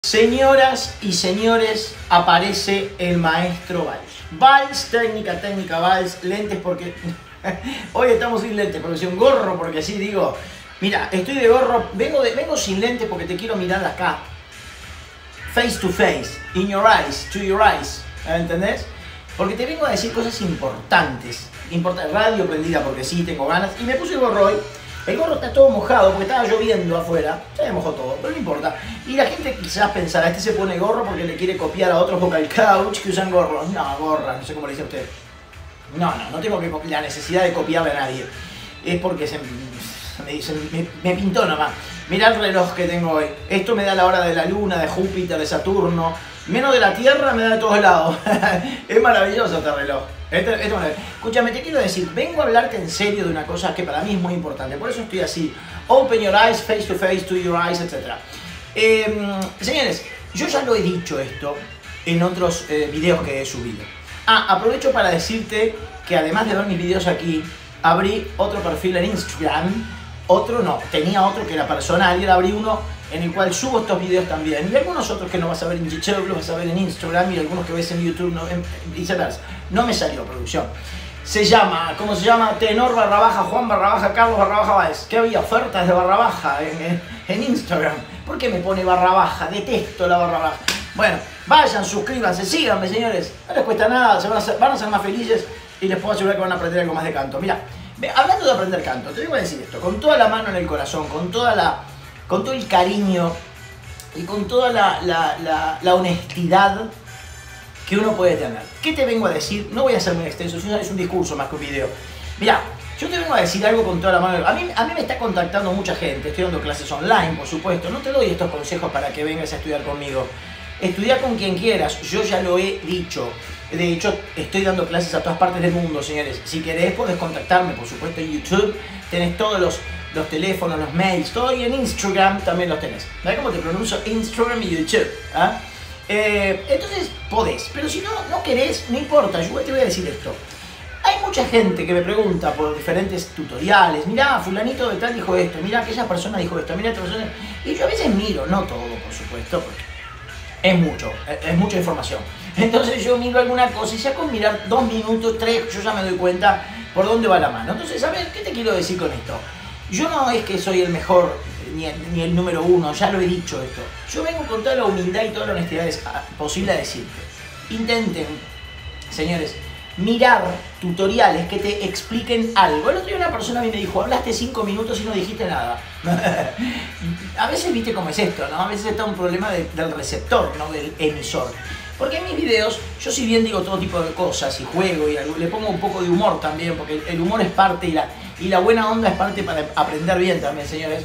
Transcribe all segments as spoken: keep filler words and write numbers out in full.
Señoras y señores, aparece el maestro Valls. Valls, técnica, técnica, Valls, lentes porque... Hoy estamos sin lentes, porque soy un gorro, porque así digo... Mira, estoy de gorro, vengo, de, vengo sin lentes porque te quiero mirar acá. Face to face, in your eyes, to your eyes, ¿entendés? Porque te vengo a decir cosas importantes. Importa, radio prendida porque sí, tengo ganas. Y me puse el gorro hoy. El gorro está todo mojado porque estaba lloviendo afuera, se me mojó todo, pero no importa. Y la gente quizás pensará, este se pone gorro porque le quiere copiar a otros vocal couch que usan gorros. No, gorra, no sé cómo le dice a usted. No, no, no tengo que, la necesidad de copiarle a nadie. Es porque se me, se me, me pintó nomás. Mirá el reloj que tengo hoy. Esto me da la hora de la luna, de Júpiter, de Saturno. Menos de la Tierra, me da de todos lados. Es maravilloso este reloj. Esto, esto, escúchame, te quiero decir, vengo a hablarte en serio de una cosa que para mí es muy importante. Por eso estoy así. Open your eyes, face to face, to your eyes, etcétera. Eh, señores, yo ya lo he dicho esto en otros eh, videos que he subido. Ah, aprovecho para decirte que además de ver mis videos aquí, abrí otro perfil en Instagram. Otro no, tenía otro que era personal y ahora abrí uno en el cual subo estos videos también. Y algunos otros que no vas a ver en YouTube, los vas a ver en Instagram, y algunos que ves en YouTube, no, en, viceversa. No me salió producción. Se llama, ¿cómo se llama? Tenor barra baja, Juan barra baja, Carlos barra baja Valls. ¿Qué había? Ofertas de barra baja en, en, en Instagram. ¿Por qué me pone barra baja? Detesto la barra baja. Bueno, vayan, suscríbanse, síganme, señores. No les cuesta nada, se van a ser, van a ser más felices y les puedo asegurar que van a aprender algo más de canto. Mira, hablando de aprender canto, te voy a decir esto, con toda la mano en el corazón, con toda la... con todo el cariño y con toda la, la, la, la honestidad que uno puede tener. ¿Qué te vengo a decir? No voy a ser muy extenso, es un discurso más que un video. Mirá, yo te vengo a decir algo con toda la mano. A mí, a mí me está contactando mucha gente, estoy dando clases online, por supuesto. No te doy estos consejos para que vengas a estudiar conmigo. Estudiar con quien quieras, yo ya lo he dicho. De hecho, estoy dando clases a todas partes del mundo, señores. Si querés, podés contactarme, por supuesto, en YouTube. Tenés todos los... los teléfonos, los mails, todo, y en Instagram también los tenés. ¿Ves cómo te pronuncio? Instagram y YouTube. ¿eh? Eh, entonces podés, pero si no, no querés, no importa, yo te voy a decir esto. Hay mucha gente que me pregunta por diferentes tutoriales, mirá, fulanito de tal dijo esto, mirá, aquella persona dijo esto, mirá, esta persona... Y yo a veces miro, no todo, por supuesto, porque es mucho, es mucha información. Entonces yo miro alguna cosa y ya con mirar dos minutos, tres, yo ya me doy cuenta por dónde va la mano. Entonces, a ver, ¿qué te quiero decir con esto? Yo no es que soy el mejor, ni el, ni el número uno, ya lo he dicho esto. Yo vengo con toda la humildad y toda la honestidad posible a decirte. Intenten, señores, mirar tutoriales que te expliquen algo. El otro día una persona a mí me dijo, hablaste cinco minutos y no dijiste nada. A veces viste cómo es esto, ¿no? A veces está un problema de, del receptor, no del emisor. Porque en mis videos, yo si bien digo todo tipo de cosas y juego y le pongo un poco de humor también, porque el humor es parte y la... Y la buena onda es parte para aprender bien también, señores.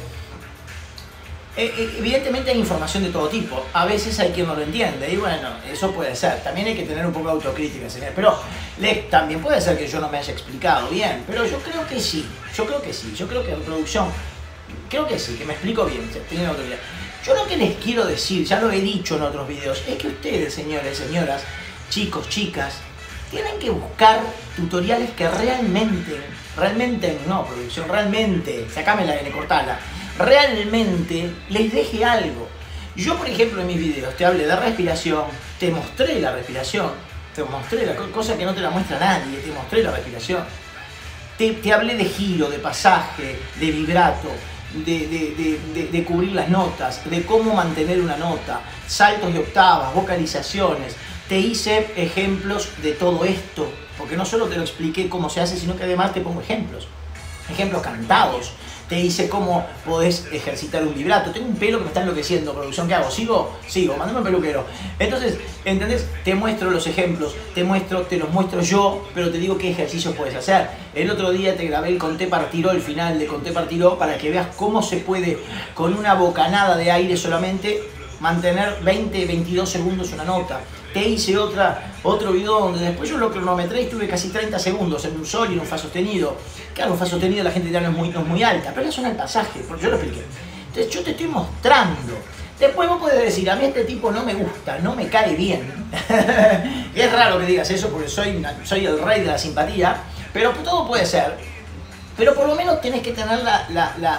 Eh, evidentemente hay información de todo tipo. A veces hay quien no lo entiende. Y bueno, eso puede ser. También hay que tener un poco de autocrítica, señores. Pero le, también puede ser que yo no me haya explicado bien. Pero yo creo que sí. Yo creo que sí. Yo creo que en producción... Creo que sí, que me explico bien. Teniendo autoridad. Yo lo que les quiero decir, ya lo he dicho en otros videos, es que ustedes, señores, señoras, chicos, chicas, tienen que buscar tutoriales que realmente... Realmente, no, producción, realmente, sacame la N, cortala, realmente les deje algo. Yo, por ejemplo, en mis videos te hablé de respiración, te mostré la respiración, te mostré la cosa que no te la muestra nadie, te mostré la respiración. Te, te hablé de giro, de pasaje, de vibrato, de, de, de, de, de cubrir las notas, de cómo mantener una nota, saltos y octavas, vocalizaciones. Te hice ejemplos de todo esto, porque no solo te lo expliqué cómo se hace, sino que además te pongo ejemplos, ejemplos cantados. Te hice cómo podés ejercitar un vibrato. Tengo un pelo que me está enloqueciendo, producción, ¿qué hago? ¿Sigo? Sigo, mandame un peluquero. Entonces, ¿entendés? Te muestro los ejemplos, te muestro, te los muestro yo, pero te digo qué ejercicios puedes hacer. El otro día te grabé el Conté Partiró, el final de Conté Partiró, para que veas cómo se puede, con una bocanada de aire solamente, mantener veinte, veintidós segundos una nota. Te hice otra, otro video donde después yo lo cronometré y estuve casi treinta segundos en un sol y en un fa sostenido. Claro, un fa sostenido la gente ya no es muy, no es muy alta, pero es zona del pasaje, porque yo lo expliqué. Entonces yo te estoy mostrando. Después vos podés decir, a mí este tipo no me gusta, no me cae bien. Es raro que digas eso porque soy, soy el rey de la simpatía, pero todo puede ser. Pero por lo menos tenés que tener la, la, la,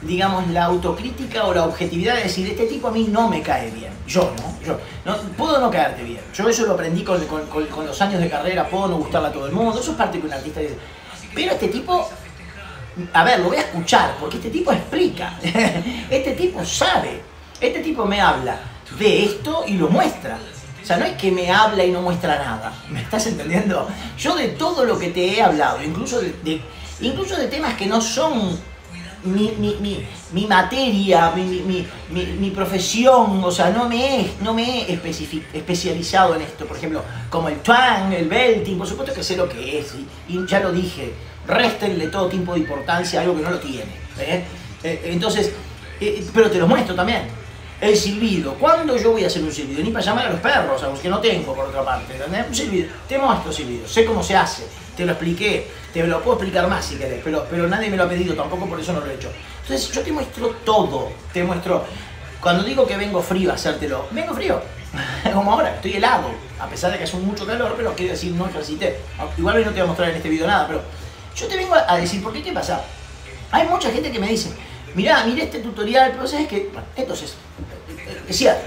digamos, la autocrítica o la objetividad de decir, este tipo a mí no me cae bien. Yo, ¿no? Yo. No, puedo no caerte bien. Yo eso lo aprendí con, con, con, con los años de carrera, puedo no gustarle a todo el mundo. Eso es parte que un artista dice. Pero este tipo, a ver, lo voy a escuchar, porque este tipo explica. Este tipo sabe. Este tipo me habla de esto y lo muestra. O sea, no es que me habla y no muestra nada. ¿Me estás entendiendo? Yo de todo lo que te he hablado, incluso de, de, incluso de temas que no son mi, mi, mi, mi materia, mi, mi, mi, mi profesión, o sea, no me he, no me he especializado en esto. Por ejemplo, como el twang, el belting, por supuesto que sé lo que es. Y, y ya lo dije, réstenle todo tipo de importancia a algo que no lo tiene. ¿eh? Eh, entonces, eh, pero te lo muestro también. El silbido. ¿Cuándo yo voy a hacer un silbido? Ni para llamar a los perros, a los que no tengo, por otra parte. ¿Entendés? Un silbido. Te muestro silbido. Sé cómo se hace. Te lo expliqué. Te lo puedo explicar más si querés. Pero, pero nadie me lo ha pedido tampoco, por eso no lo he hecho. Entonces yo te muestro todo. Te muestro... Cuando digo que vengo frío a hacértelo, vengo frío. Como ahora, estoy helado. A pesar de que hace mucho calor, pero quiero decir, no ejercité. Igual hoy no te voy a mostrar en este video nada, pero... Yo te vengo a decir, ¿por qué? ¿Qué pasa? Hay mucha gente que me dice, mirá, miré este tutorial, pero ¿sabes qué? Bueno, entonces... Es cierto,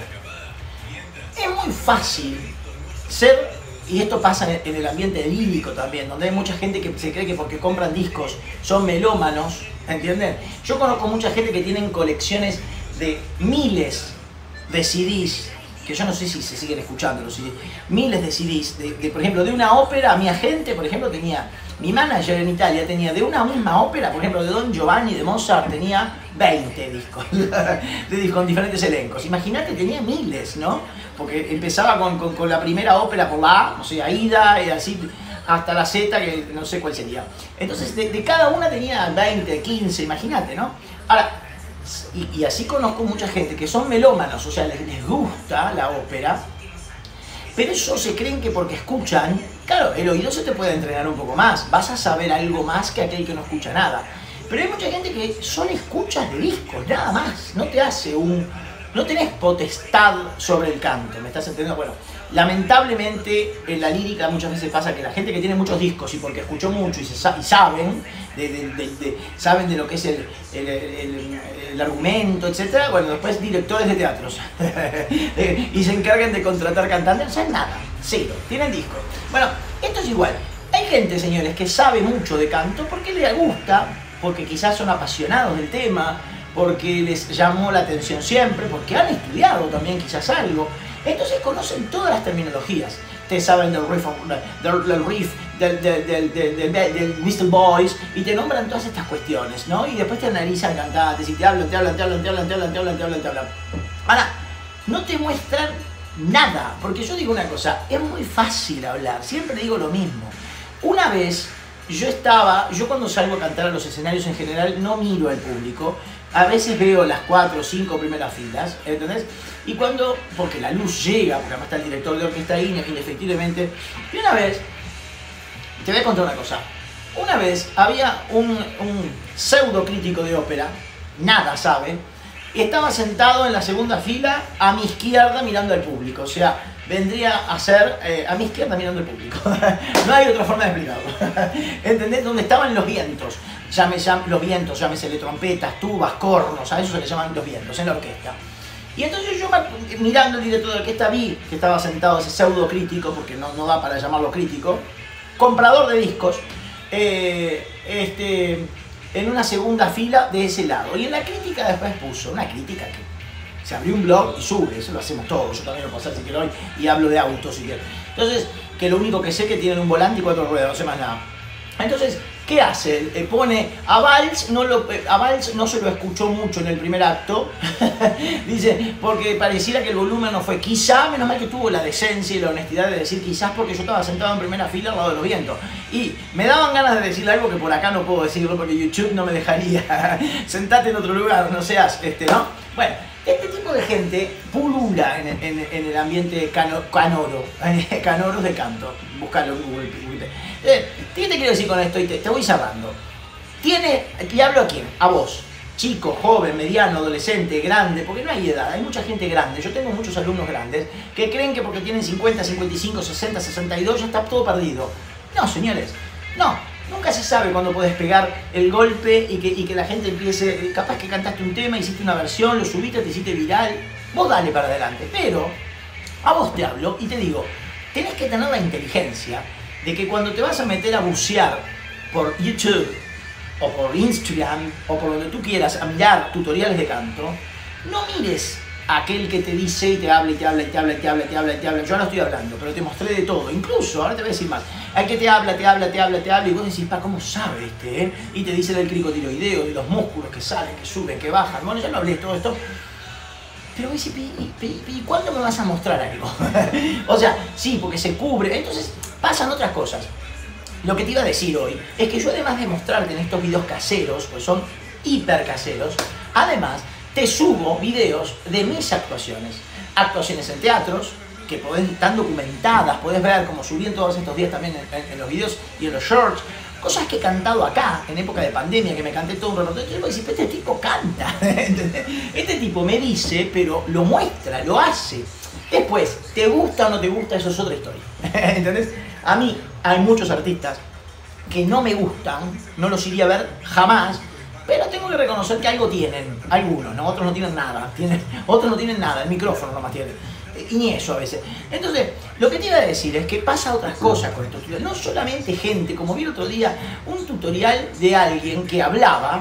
es muy fácil ser, y esto pasa en el ambiente lírico también, donde hay mucha gente que se cree que porque compran discos son melómanos, ¿entienden? Yo conozco mucha gente que tienen colecciones de miles de C Ds, que yo no sé si se siguen escuchando los C Ds, miles de C Ds, de, de, por ejemplo, de una ópera. Mi agente, por ejemplo, tenía, mi manager en Italia tenía de una misma ópera, por ejemplo, de Don Giovanni, de Mozart, tenía veinte discos, de discos con diferentes elencos. Imagínate, tenía miles, ¿no? Porque empezaba con, con, con la primera ópera por la A, o sea, Aida, y así hasta la Z, que no sé cuál sería. Entonces, de, de cada una tenía veinte, quince, imagínate, ¿no? Ahora, y, y así conozco mucha gente que son melómanos, o sea, les, les gusta la ópera, pero ellos se creen que porque escuchan, claro, el oído se te puede entrenar un poco más, vas a saber algo más que aquel que no escucha nada. Pero hay mucha gente que son escuchas de discos, nada más, no te hace un... no tenés potestad sobre el canto, ¿me estás entendiendo? Bueno, lamentablemente en la lírica muchas veces pasa que la gente que tiene muchos discos y porque escuchó mucho y, se sa y saben, de, de, de, de, saben de lo que es el, el, el, el argumento, etcétera, bueno, después directores de teatros y se encargan de contratar cantantes, no saben nada, cero, tienen discos. Bueno, esto es igual, hay gente, señores, que sabe mucho de canto porque le gusta, porque quizás son apasionados del tema, porque les llamó la atención siempre, porque han estudiado también quizás algo. Entonces conocen todas las terminologías. Te saben del riff, del, del, riff, del, del, del, del, del, del Whistle Boys, y te nombran todas estas cuestiones, ¿no? Y después te analizan cantantes y te hablan, te hablan, te hablan, te hablan, te hablan, te hablan, te hablan, te hablan. Ahora, no te muestran nada, porque yo digo una cosa, es muy fácil hablar, siempre digo lo mismo. Una vez yo estaba, yo cuando salgo a cantar a los escenarios en general no miro al público, a veces veo las cuatro o cinco primeras filas, ¿entendés? Y cuando, porque la luz llega, porque además está el director de orquesta ahí, indefectiblemente, y una vez, te voy a contar una cosa, una vez había un, un pseudo crítico de ópera, nada sabe, y estaba sentado en la segunda fila a mi izquierda mirando al público, o sea, vendría a ser eh, a mi izquierda mirando al público. No hay otra forma de explicarlo. ¿Entendés? Donde estaban los vientos. Llame, llame, los vientos, llámesele trompetas, tubas, cornos, a eso se le llaman los vientos en la orquesta. Y entonces yo, mirando el director de orquesta, vi que estaba sentado ese pseudo crítico, porque no, no da para llamarlo crítico, comprador de discos, eh, este, en una segunda fila de ese lado. Y en la crítica después puso, una crítica que se abrió un blog y sube, eso lo hacemos todos, yo también lo puedo hacer si quiero hoy, y hablo de autos y que... Entonces, que lo único que sé es que tienen un volante y cuatro ruedas, no sé más nada. Entonces, ¿qué hace? Eh, pone a Valls, no lo, eh, a Valls no se lo escuchó mucho en el primer acto, dice, porque pareciera que el volumen no fue, quizá, menos mal que tuvo la decencia y la honestidad de decir quizás porque yo estaba sentado en primera fila al lado de los vientos. Y me daban ganas de decirle algo que por acá no puedo decirlo porque YouTube no me dejaría, sentate en otro lugar, no seas, este, ¿no? Bueno, este tipo de gente pulula en, en, en el ambiente cano, canoro, canoros de canto, buscalo en Google. Google. Eh, ¿Qué te quiero decir con esto? Y te, te voy cerrando. Tiene, ¿y hablo a quién? A vos, chico, joven, mediano, adolescente, grande, porque no hay edad, hay mucha gente grande. Yo tengo muchos alumnos grandes que creen que porque tienen cincuenta, cincuenta y cinco, sesenta, sesenta y dos ya está todo perdido. No, señores, no. Nunca se sabe cuándo puedes pegar el golpe y que, y que la gente empiece, capaz que cantaste un tema, hiciste una versión, lo subiste, te hiciste viral, vos dale para adelante. Pero a vos te hablo y te digo, tenés que tener la inteligencia de que cuando te vas a meter a bucear por YouTube o por Instagram o por donde tú quieras a mirar tutoriales de canto, no mires a aquel que te dice y te habla y te habla y te habla y te habla y te habla y te habla. Yo no estoy hablando, pero te mostré de todo. Incluso, ahora te voy a decir más, al que te habla, te habla, te habla, te habla y vos decís, pa, ¿cómo sabe este? Eh? Y te dice del cricotiroideo, de los músculos que salen, que suben, que bajan. Bueno, ya no hablé de todo esto. Pero vos decís, ¿y, y, y cuándo me vas a mostrar algo? O sea, sí, porque se cubre. Entonces pasan otras cosas. Lo que te iba a decir hoy es que yo, además de mostrarte en estos videos caseros, pues son hiper caseros, además te subo videos de mis actuaciones. Actuaciones en teatros, que podés, están documentadas, podés ver como subí en todos estos días también en, en, en los videos y en los shorts. Cosas que he cantado acá, en época de pandemia, que me canté todo un repertorio. Y yo decís, este tipo canta, ¿entendés? Este tipo me dice, pero lo muestra, lo hace. Después, ¿te gusta o no te gusta? Eso es otra historia, ¿entendés? A mí hay muchos artistas que no me gustan, no los iría a ver jamás, pero tengo que reconocer que algo tienen, algunos, ¿no? Otros no tienen nada, tienen, otros no tienen nada, el micrófono nomás tienen, y ni eso a veces. Entonces, lo que te iba a decir es que pasa otras cosas con estos tutoriales, no solamente gente, como vi el otro día, un tutorial de alguien que hablaba,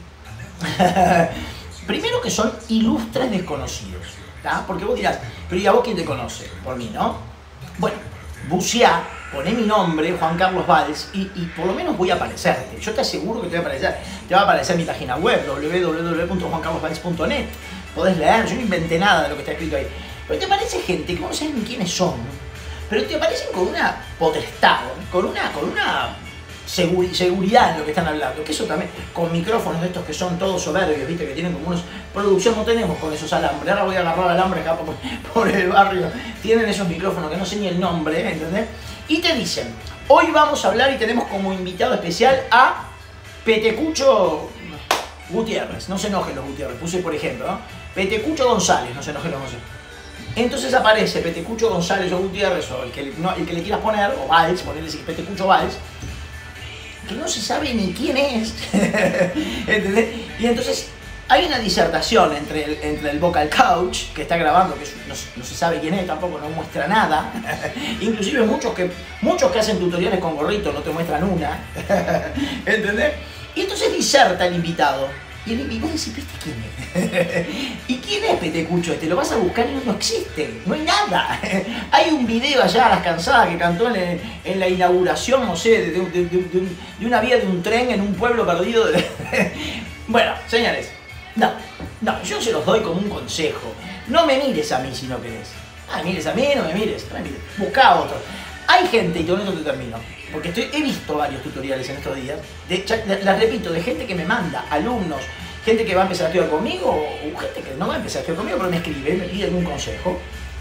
primero que son ilustres desconocidos, ¿tá? Porque vos dirás, pero ¿y a vos quién te conoce? Por mí, ¿no? Bueno, buceá, poné mi nombre, Juan Carlos Valls, y, y por lo menos voy a aparecerte. Yo te aseguro que te va a aparecer. Te va a aparecer mi página web, w w w punto juan carlos valls punto net. Podés leer, yo no inventé nada de lo que está escrito ahí. Pero te aparece gente que vos no sabés ni quiénes son, pero te aparecen con una potestad, con una, con una seguri seguridad en lo que están hablando. Que eso también, con micrófonos de estos que son todos soberbios, viste, que tienen como unos... Producción no tenemos con esos alambres. Ahora voy a agarrar alambre acá por, por el barrio. Tienen esos micrófonos que no sé ni el nombre, ¿entendés? Y te dicen, hoy vamos a hablar y tenemos como invitado especial a Petecucho Gutiérrez. No se enojen los Gutiérrez, puse por ejemplo, ¿no? Petecucho González, no se enojen los González. Entonces aparece Petecucho González o Gutiérrez, o el que, no, el que le quieras poner, o Valls, ponerle así, Petecucho Valls, que no se sabe ni quién es. ¿Entendés? Y entonces hay una disertación entre el, entre el vocal coach que está grabando, que no, no se sabe quién es, tampoco no muestra nada. Inclusive muchos que, muchos que hacen tutoriales con gorrito no te muestran una. ¿Entendés? Y entonces diserta el invitado. Y el invitado dice, ¿este quién es? ¿Y quién es Petecucho este? Lo vas a buscar y no, no existe, no hay nada. Hay un video allá a las cansadas que cantó en, en la inauguración, no sé, de, de, de, de, de, un, de una vía de un tren en un pueblo perdido. De... Bueno, señores, no, no, yo se los doy como un consejo. No me mires a mí si no querés. Ah, mires a mí, no me mires, no me mires. Buscá otro. Hay gente, y con esto te termino, porque estoy, he visto varios tutoriales en estos días, de, les repito, de gente que me manda, alumnos, gente que va a empezar a estudiar conmigo, o gente que no va a empezar a estudiar conmigo, pero me escribe, me pide algún consejo.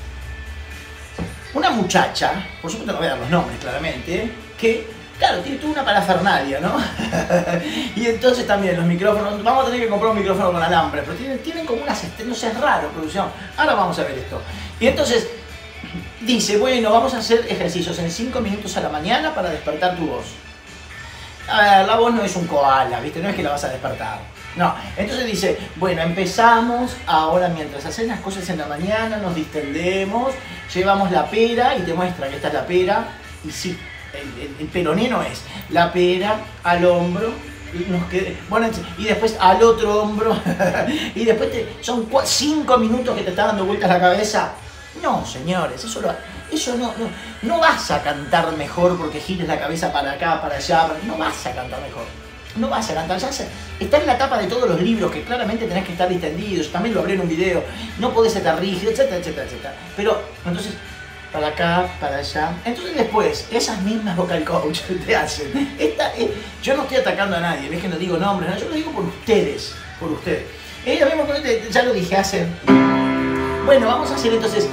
Una muchacha, por supuesto no voy a dar los nombres claramente, que, claro, tiene toda una parafernalia, ¿no? Y entonces también los micrófonos, vamos a tener que comprar un micrófono con alambre, pero tienen, tienen como unas, no sé, es raro, producción. Ahora vamos a ver esto. Y entonces dice, bueno, vamos a hacer ejercicios en cinco minutos a la mañana para despertar tu voz. A ver, la voz no es un koala, ¿viste? No es que la vas a despertar. No, entonces dice, bueno, empezamos ahora mientras hacen las cosas en la mañana, nos distendemos, llevamos la pera y te muestra que esta es la pera. Y sí, el, el, el peroné no es. La pera al hombro, nos quede, bueno, y después al otro hombro, y después te, son cinco minutos que te está dando vueltas la cabeza. No, señores, eso, lo, eso no, no, no vas a cantar mejor porque gires la cabeza para acá, para allá, no vas a cantar mejor, no vas a cantar, ya se, está en la tapa de todos los libros que claramente tenés que estar distendidos, también lo hablé en un video, no podés estar rígido, etcétera, etcétera, etcétera, pero entonces, para acá, para allá, entonces después, esas mismas vocal coach te hacen, esta, eh, yo no estoy atacando a nadie, ves que no digo nombres, no, yo lo digo por ustedes, por ustedes, ella misma, ya lo dije hace... Bueno, vamos a hacer entonces...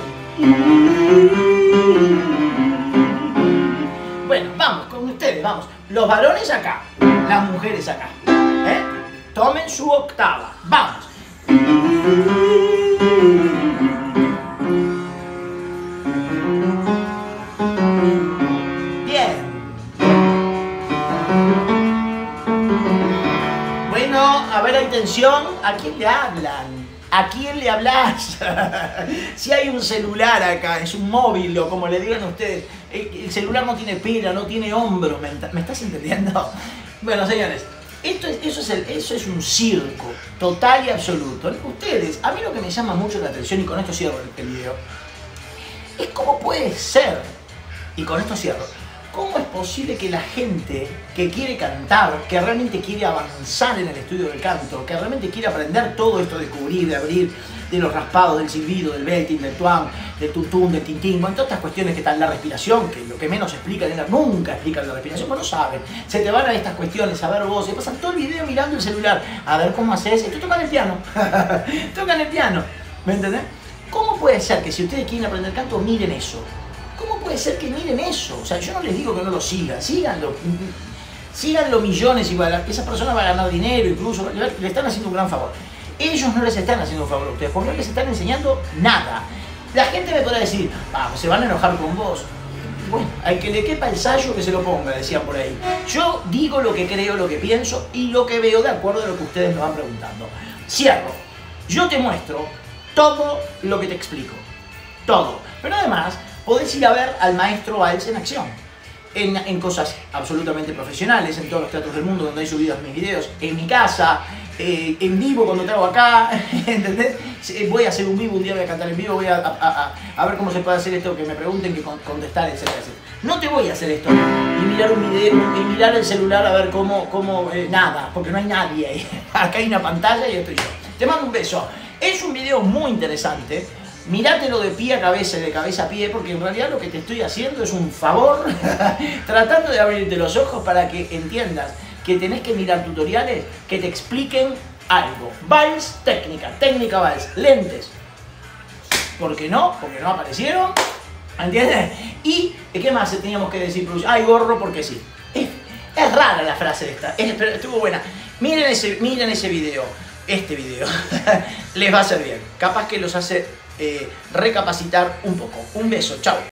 Bueno, vamos, con ustedes, vamos. Los varones acá, las mujeres acá. ¿Eh? Tomen su octava. Vamos. Bien. atención, ¿a quién le hablan? ¿A quién le hablas? Si hay un celular acá, es un móvil o como le digan ustedes, el celular no tiene pila, no tiene hombro, ¿me, ¿me estás entendiendo? Bueno, señores, esto es, eso, es el, eso es un circo total y absoluto. Ustedes, a mí lo que me llama mucho la atención, y con esto cierro el, el video, es cómo puede ser, y con esto cierro, ¿cómo es posible que la gente que quiere cantar, que realmente quiere avanzar en el estudio del canto, que realmente quiere aprender todo esto de cubrir, de abrir, de los raspados, del silbido, del belting, del tuang, del tuntún, del tintín, bueno, todas estas cuestiones que están la respiración, que lo que menos explican, nunca explican la respiración, pero no saben, se te van a estas cuestiones, a ver vos, se pasan todo el video mirando el celular, a ver cómo haces, esto tocan el piano, tocan el piano, ¿me entendés? ¿Cómo puede ser que si ustedes quieren aprender canto, miren eso? ¿Cómo puede ser que miren eso? O sea, yo no les digo que no lo sigan, síganlo. Síganlo millones igual. Esa persona va a ganar dinero, incluso le están haciendo un gran favor. Ellos no les están haciendo un favor a ustedes, porque no les están enseñando nada. La gente me podrá decir, ah, se van a enojar con vos. Bueno, al que le quepa el sayo que se lo ponga, decían por ahí. Yo digo lo que creo, lo que pienso y lo que veo de acuerdo a lo que ustedes me van preguntando. Cierro. Yo te muestro todo lo que te explico. Todo. Pero además, podés ir a ver al maestro Valls en acción, en, en cosas absolutamente profesionales, en todos los teatros del mundo donde hay subidos mis videos, en mi casa, eh, en vivo cuando te hago acá, ¿entendés? Voy a hacer un vivo, un día voy a cantar en vivo, voy a, a, a, a ver cómo se puede hacer esto, que me pregunten, que contestar, etcétera, etcétera. No te voy a hacer esto y mirar un video, y mirar el celular a ver cómo, cómo eh, nada, porque no hay nadie ahí. Acá hay una pantalla y estoy yo. Te mando un beso. Es un video muy interesante. Mirátelo de pie a cabeza y de cabeza a pie, porque en realidad lo que te estoy haciendo es un favor, tratando de abrirte los ojos para que entiendas que tenés que mirar tutoriales que te expliquen algo. Valls, técnica, técnica Valls, lentes. ¿Por qué no? Porque no aparecieron, ¿entiendes? Y, ¿qué más teníamos que decir? Ay, gorro, porque sí. Es, es rara la frase esta, es, pero estuvo buena. Miren ese, miren ese video, este video, les va a hacer bien. Capaz que los hace... Eh, recapacitar un poco. Un beso, chao.